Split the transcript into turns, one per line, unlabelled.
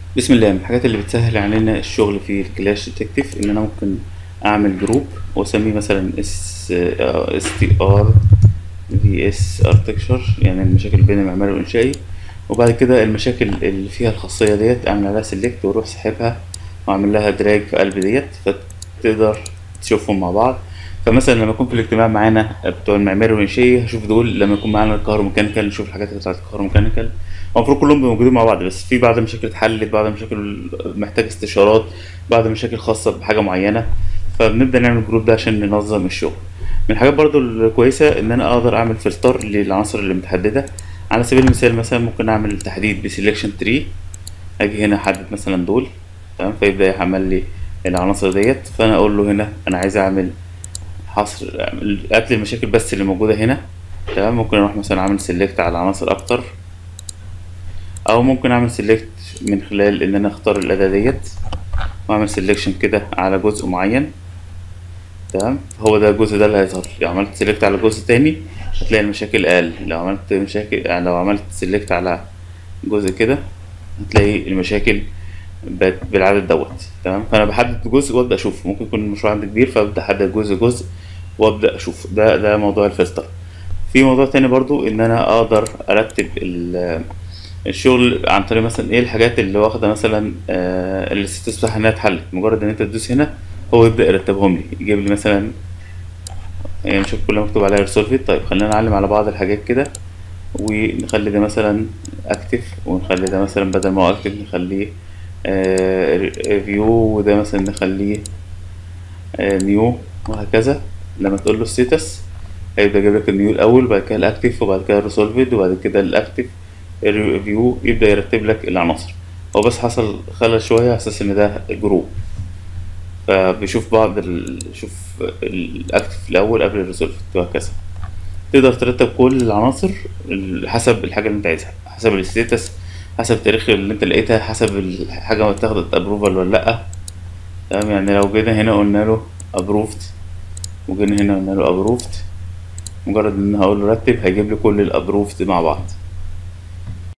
بسم الله. من الحاجات اللي بتسهل علينا الشغل في الكلاش ديتكتيف ان انا ممكن اعمل جروب واسميه مثلا اس تي ار في اس اركتكشر، يعني المشاكل بين المعماري والانشائي. وبعد كده المشاكل اللي فيها الخاصيه ديت اعمل عليها سيلكت واروح سحبها واعمل لها دراج في قلب ديت فتقدر تشوفهم مع بعض. فمثلا لما يكون في الاجتماع معانا بتوع المعماري والانشائي هشوف دول، لما يكون معانا الكهروميكانيكال نشوف الحاجات بتاعت الكهروميكانيكال. هو المفروض كلهم بيبقوا موجودين مع بعض، بس في بعض المشاكل اتحلت، بعض المشاكل محتاج استشارات، بعض المشاكل خاصة بحاجة معينة. فبنبدأ نعمل الجروب ده عشان ننظم الشغل. من الحاجات برضو الكويسة إن أنا أقدر أعمل فلتر للعناصر اللي متحددة. على سبيل المثال مثلا ممكن أعمل تحديد بسelection تري. أجي هنا أحدد مثلا دول، تمام، فيبدأ يحمل لي العناصر ديت. فأنا أقول له هنا أنا عايز أعمل حصر قتل المشاكل بس اللي موجودة هنا. تمام، ممكن أروح مثلا أعمل سيلكت على عناصر أكتر، او ممكن اعمل سيلكت من خلال ان انا اختار الاداة ديت واعمل سيلكشن كده على جزء معين. تمام، هو ده الجزء ده اللي هيظهر لي. لو عملت سيلكت على جزء تاني هتلاقي المشاكل اقل. لو عملت مشاكل يعني لو عملت سيلكت على جزء كده هتلاقي المشاكل بقت بالعدد دوت. تمام، فانا بحدد جزء وابدا اشوف. ممكن يكون المشروع عندي كبير فابدا احدد جزء وابدا اشوف. ده موضوع الفلتر. في موضوع تاني برضو ان انا اقدر ارتب الشغل عن طريق مثلا ايه الحاجات اللي واخده مثلا اللي الستاتس بتاعها انها اتحلت. مجرد ان انت تدوس هنا هو يبدا يرتبهم لي، يجيب لي مثلا يعني نشوف كلها مكتوب عليها ريسولفد. طيب خلينا نعلم على بعض الحاجات كده ونخلي ده مثلا اكتف، ونخلي ده مثلا بدل ما هو اكتف نخليه ريفيو، وده مثلا نخليه نيو، وهكذا. لما تقول له ستاتس هيبدأ يجيب لك النيو الأول، وبعد كده الأكتيف، وبعد كده الريسولفد، وبعد كده الأكتيف، الريفيو، يبدأ يرتب لك العناصر. هو بس حصل خلل شوية على أساس إن ده جروب، فبيشوف شوف الأكتيف الأول قبل الريسولفد وهكذا. تقدر ترتب كل العناصر حسب الحاجة اللي أنت عايزها، حسب الستاتس، حسب التاريخ اللي أنت لقيتها، حسب الحاجة اتاخدت أبروفال ولا لأ. تمام، يعني لو جينا هنا قلنا له أبروفد، وجينا هنا قلنا له أبروفد، مجرد ان انا هقول له رتب هيجيب لي كل الابروفد مع بعض.